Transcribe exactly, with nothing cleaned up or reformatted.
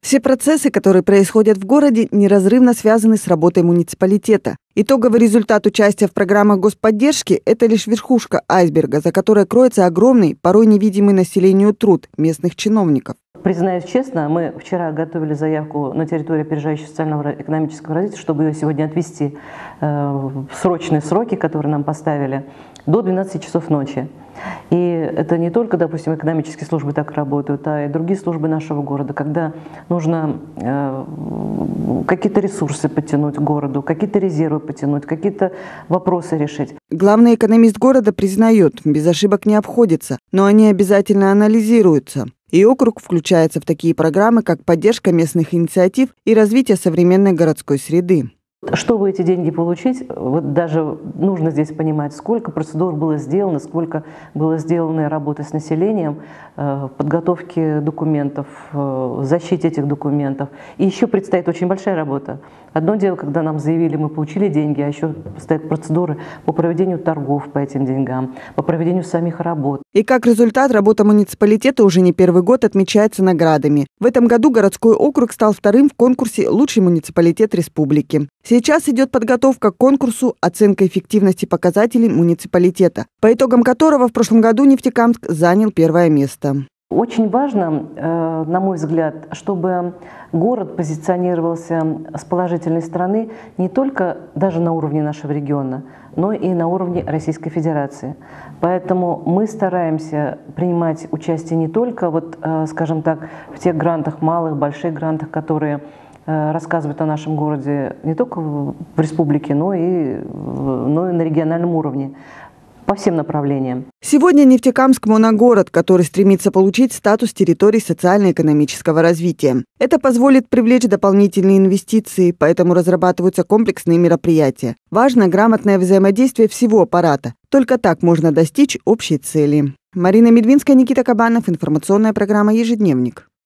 Все процессы, которые происходят в городе, неразрывно связаны с работой муниципалитета. Итоговый результат участия в программах господдержки – это лишь верхушка айсберга, за которой кроется огромный, порой невидимый населению труд местных чиновников. Признаюсь честно, мы вчера готовили заявку на территорию опережающего социального и экономического развития, чтобы ее сегодня отвести э, в срочные сроки, которые нам поставили, до двенадцати часов ночи. И это не только, допустим, экономические службы так работают, а и другие службы нашего города, когда нужно э, какие-то ресурсы подтянуть к городу, какие-то резервы подтянуть, какие-то вопросы решить. Главный экономист города признает, без ошибок не обходится, но они обязательно анализируются. И округ включается в такие программы, как поддержка местных инициатив и развитие современной городской среды. Чтобы эти деньги получить, вот даже нужно здесь понимать, сколько процедур было сделано, сколько было сделано работы с населением, в подготовке документов, в защите этих документов. И еще предстоит очень большая работа. Одно дело, когда нам заявили, мы получили деньги, а еще стоят процедуры по проведению торгов по этим деньгам, по проведению самих работ. И как результат, работа муниципалитета уже не первый год отмечается наградами. В этом году городской округ стал вторым в конкурсе «Лучший муниципалитет республики». Сейчас идет подготовка к конкурсу «Оценка эффективности показателей муниципалитета», по итогам которого в прошлом году Нефтекамск занял первое место. Очень важно, на мой взгляд, чтобы город позиционировался с положительной стороны не только даже на уровне нашего региона, но и на уровне Российской Федерации. Поэтому мы стараемся принимать участие не только, вот, скажем так, в тех грантах, малых, больших грантах, которые рассказывают о нашем городе не только в республике, но и, но и на региональном уровне. По всем направлениям. Сегодня Нефтекамск – моногород, который стремится получить статус территории социально-экономического развития. Это позволит привлечь дополнительные инвестиции, поэтому разрабатываются комплексные мероприятия. Важно грамотное взаимодействие всего аппарата. Только так можно достичь общей цели. Марина Медвинская, Никита Кабанов. Информационная программа «Ежедневник».